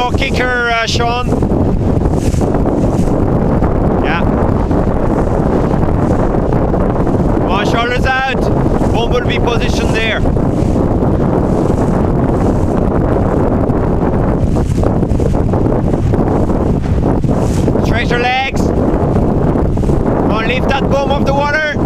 your kicker, Sean. Yeah. Come on, shoulders out. Boom will be positioned there. Straight your legs. Come on, lift that boom off the water.